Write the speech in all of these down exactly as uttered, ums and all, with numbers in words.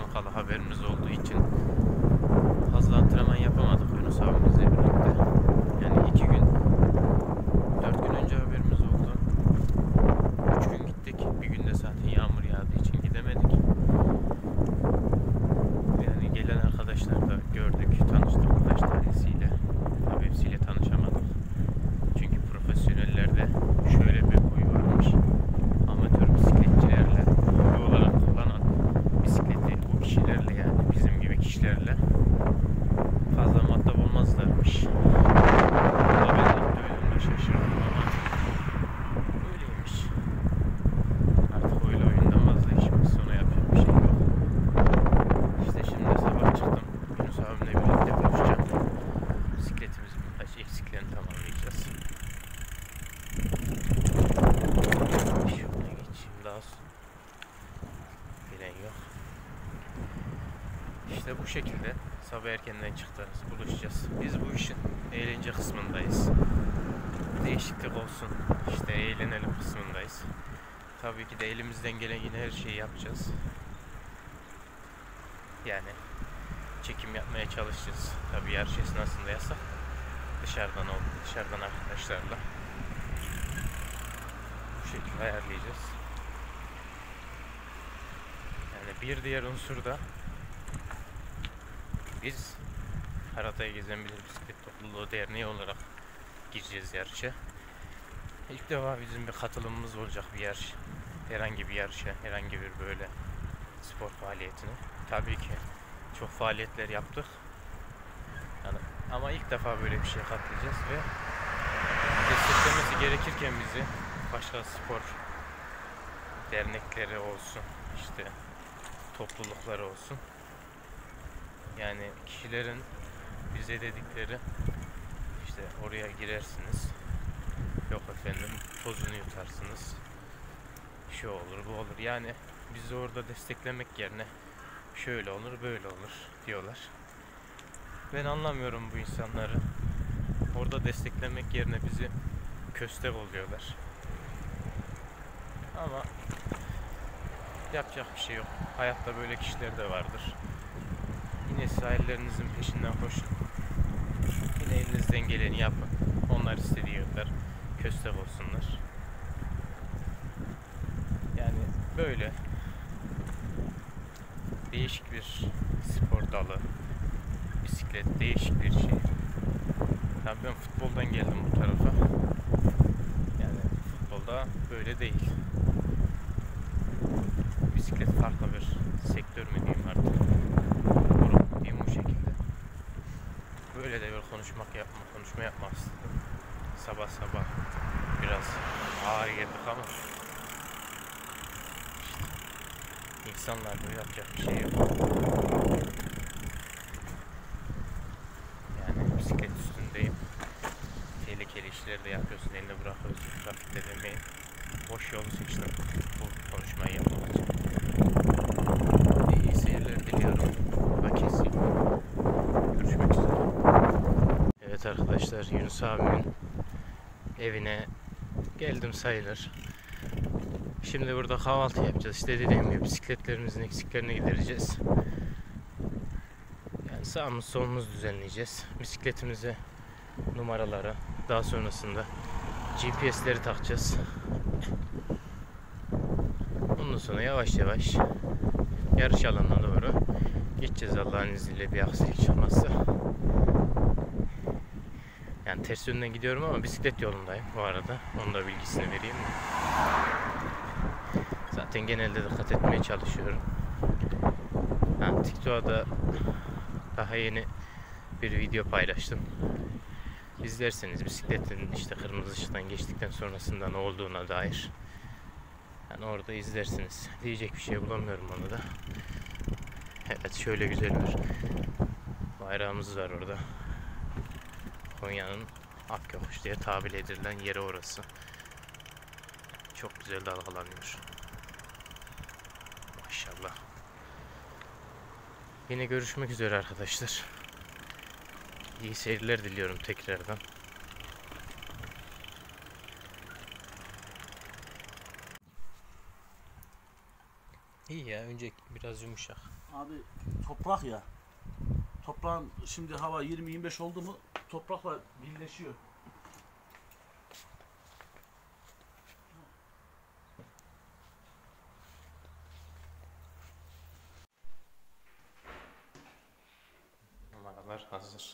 gün kala haberimiz olduğu için fazla antrenman yapamadık Yunus abimizle birlikte. Yani iki gün, dört gün önce haberimiz oldu. Üç gün gittik. Bir günde zaten yağmur yağdığı için gidemedik. Yani gelen arkadaşlar da gördük, tanıştık birkaç tanesiyle. Tabii hepsiyle tanışamadık. Çünkü profesyonellerde şöyle bir huy varmış. Amatör bisikletçilerle, hobi olarak kullanan bisikleti bu kişilerle, yani bizim gibi kişilerle fazla muhatap olmazlarmış. Valla ben de ilk duyduğumda şaşırdım ama öyleymiş. Artık öyle oyundan vazgeçmiş, sonra yapacak bir şey yok. İşte şimdi sabah çıktım. Yunus abimle birlikte buluşacağım. Bisikletimizin birkaç eksiklerini tamamlayacağız. Şuna geçeyim daha sonra. Bilen yok. İşte bu şekilde sabah erkenden çıktık, buluşacağız. Biz bu işin eğlence kısmındayız. Değişiklik olsun, işte eğlenelim kısmındayız. Tabii ki de elimizden gelen yine her şeyi yapacağız. Yani çekim yapmaya çalışacağız. Tabii yarış esnasında yasak. Dışarıdan oldu, dışarıdan arkadaşlarla bu şekilde ayarlayacağız. Yani bir diğer unsur da biz Karatay Gezen Bilir Bisiklet Topluluğu Derneği olarak gireceğiz yarışa. İlk defa bizim bir katılımımız olacak bir yarış. Herhangi bir yarışa, herhangi bir böyle spor faaliyetine. Tabii ki çok faaliyetler yaptık. Yani, ama ilk defa böyle bir şeye katılacağız ve desteklemesi gerekirken bizi başka spor dernekleri olsun, işte toplulukları olsun. Yani kişilerin bize dedikleri, işte oraya girersiniz, yok efendim tozunu yutarsınız, şu olur bu olur. Yani bizi orada desteklemek yerine şöyle olur böyle olur diyorlar. Ben anlamıyorum bu insanları. Orada desteklemek yerine bizi köstek oluyorlar. Ama yapacak bir şey yok. Hayatta böyle kişiler de vardır. Yine sahillerinizin peşinden koşun. Yine elinizden geleni yapın. Onlar istediği kadar köstek olsunlar. Yani böyle değişik bir spor dalı. Bisiklet değişik bir şey. Tabii ben futboldan geldim bu tarafa. Yani futbolda böyle değil. Bisiklet farklı bir sektör mü diyeyim artık. Grup diyeyim o şekilde. Böyle de bir konuşmak yapma, konuşma yapmak istedim. Sabah sabah biraz ağır geldik ama işte insanlarda yapacak bir şey yok. Yani bisiklet üstündeyim. Tehlikeli işleri de yapıyorsun, eline bırakıyorsun, trafikte demeyin. Boş yolu seçtim bu konuşmayı yapmak için. İyi seyirler diliyorum. Bakesi. Görüşmek üzere. Evet arkadaşlar, Yunus abimin evine geldim sayılır. Şimdi burada kahvaltı yapacağız. İşte dediğim gibi bisikletlerimizin eksiklerini gidereceğiz. Yani sağımız solumuz düzenleyeceğiz. Bisikletimize numaraları, daha sonrasında G P S'leri takacağız. Ondan sonra yavaş yavaş yarış alanına doğru geçeceğiz Allah'ın izniyle, bir aksilik çıkmazsa. Yani ters yönden gidiyorum ama bisiklet yolundayım bu arada. Onun da bilgisini vereyim. Zaten genelde dikkat etmeye çalışıyorum. Yani TikTok'ta daha yeni bir video paylaştım. İzlerseniz bisikletin işte kırmızı ışıktan geçtikten sonrasında ne olduğuna dair. Yani orada izlersiniz. Diyecek bir şey bulamıyorum onu da. Evet, şöyle güzel bir bayrağımız var orada. Konya'nın Akyokuş diye tabir edilen yeri orası. Çok güzel dalgalanıyor. Maşallah. Yine görüşmek üzere arkadaşlar. İyi seyirler diliyorum tekrardan. İyi ya, önce ince, biraz yumuşak. Abi toprak ya. Toprağın şimdi hava yirmi yirmi beş oldu mu toprakla birleşiyor. Numaralar hazır.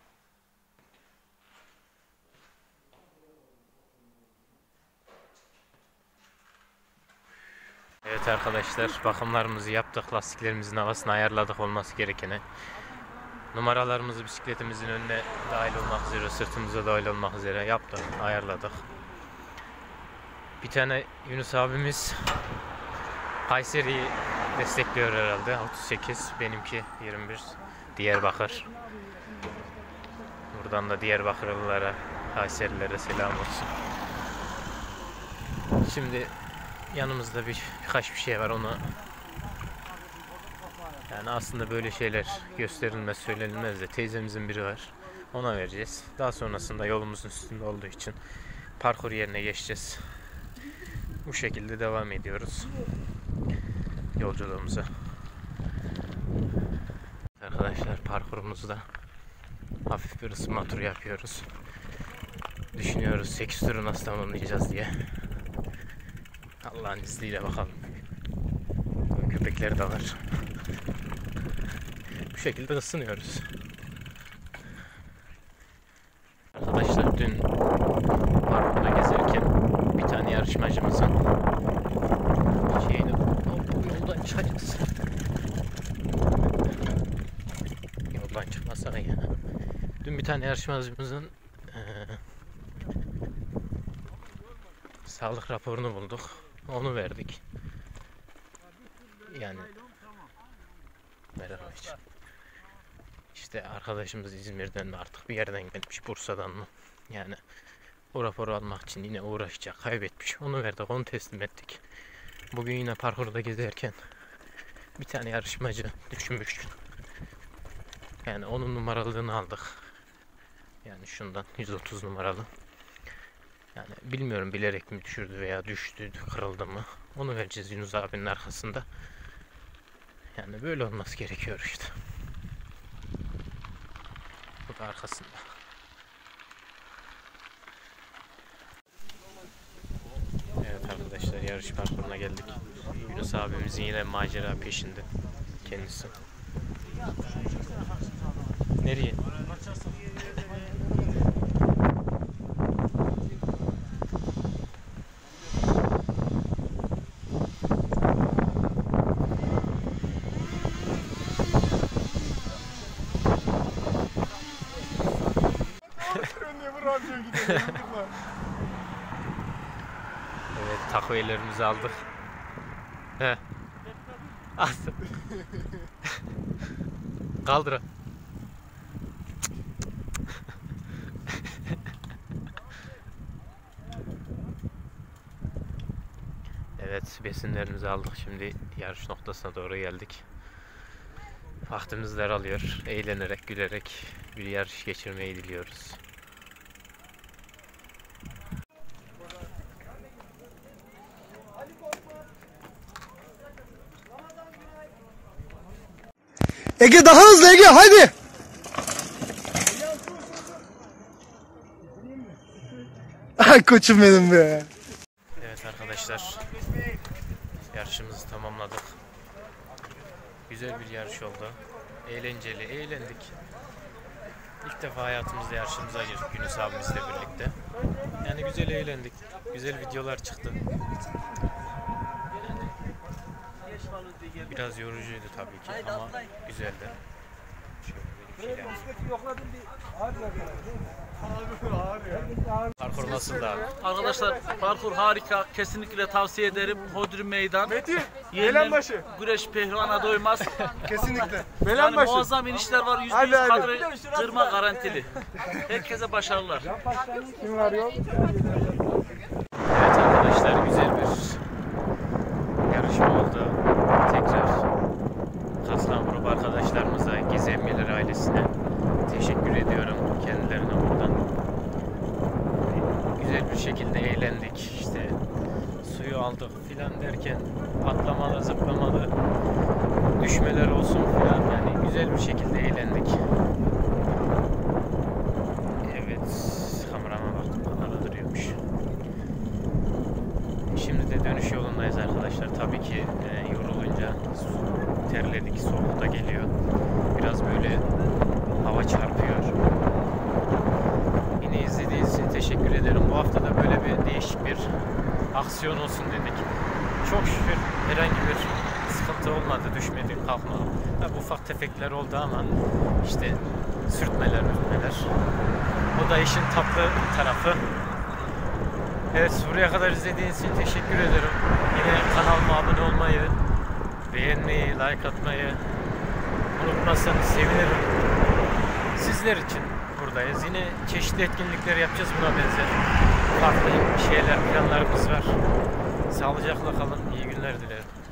Evet arkadaşlar, bakımlarımızı yaptık, lastiklerimizin havasını ayarladık olması gerekene. Numaralarımızı bisikletimizin önüne dahil olmak üzere, sırtımıza dahil olmak üzere yaptık, ayarladık. Bir tane Yunus abimiz Kayseri'yi destekliyor herhalde, otuz sekiz, benimki yirmi bir, Diyarbakır. Buradan da Diyarbakırlılara, Kayserililere selam olsun. Şimdi yanımızda bir, birkaç bir şey var, onu yani aslında böyle şeyler gösterilmez, söylenilmez de teyzemizin biri var, ona vereceğiz. Daha sonrasında yolumuzun üstünde olduğu için parkur yerine geçeceğiz. Bu şekilde devam ediyoruz yolculuğumuza. Arkadaşlar, parkurumuzda hafif bir ısınma turu yapıyoruz. Düşünüyoruz sekiz turu nasıl tamamlayacağız diye. Allah'ın izniyle bakalım. Köpekler de var. Bu şekilde ısınıyoruz. Arkadaşlar, dün parkurda gezerken bir tane yarışmacımızın şeyini yoldan çıkacağız. Yoldan çıkmasana ya. Dün bir tane yarışmacımızın e, sağlık raporunu bulduk. Onu verdik. Yani merhaba için. İşte arkadaşımız İzmir'den mi artık bir yerden gelmiş, Bursa'dan mı? Yani o raporu almak için yine uğraşacak, kaybetmiş. Onu verdik, onu teslim ettik. Bugün yine parkurda gezerken bir tane yarışmacı düşmüş. Yani onun numaralığını aldık. Yani şundan yüz otuz numaralı. Yani bilmiyorum bilerek mi düşürdü veya düştü, kırıldı mı? Onu vereceğiz Yunus abinin arkasında. Yani böyle olması gerekiyor işte. Bu da arkasında. Evet arkadaşlar, yarış parkuruna geldik. Yunus abimizin yine macera peşinde kendisi. Nereye? Evet, takviyelerimizi aldık. He. Astım. Kaldır. Evet, besinlerimizi aldık. Şimdi yarış noktasına doğru geldik. Vaktimiz daralıyor. Eğlenerek, gülerek bir yarış geçirmeyi diliyoruz. Ege daha hızlı Ege hadi. Ay koçum benim be. Evet arkadaşlar, yarışımızı tamamladık. Güzel bir yarış oldu. Eğlenceli, eğlendik. İlk defa hayatımızda yarışımıza girdik Yunus abimizle birlikte. Yani güzel eğlendik. Güzel videolar çıktı. Yani biraz yorucuydu tabii ki ama güzeldi. Şöyle bir parkur nasıldı abi? Arkadaşlar parkur harika. Kesinlikle tavsiye ederim. Hodri meydan. Metin, Yenilen Belenbaşı. güreş pehlivana doymaz. Kesinlikle. Yani Belenbaşı. muazzam inişler var. Yüzde Hadi, yüz hadi. kadro kırma garantili. Herkese başarılar. Kim var yok? Evet arkadaşlar, güzel bir yarışma oldu. Tekrar katılan grup arkadaşlarımıza, Gizemliler ailesine teşekkür ediyorum. Kendilerine buradan. Güzel bir şekilde eğlendik. İşte suyu aldık filan derken atlamalı, zıplamalı terledik, soğuk da geliyor. Biraz böyle hava çarpıyor. Yine izlediğiniz için teşekkür ederim. Bu hafta da böyle bir değişik bir aksiyon olsun dedik. Çok şükür herhangi bir sıkıntı olmadı, düşmedik, kalkmadık. Tabi ufak tefekler oldu ama işte sürtmeler, ürtmeler. O da işin tatlı tarafı. Evet, buraya kadar izlediğiniz için teşekkür ederim. Yine kanalıma abone olmayı, beğenmeyi, like atmayı unutmazsanız sevinirim. Sizler için buradayız. Yine çeşitli etkinlikler yapacağız buna benzer. Farklı şeyler, planlarımız var. Sağlıcakla kalın. İyi günler dilerim.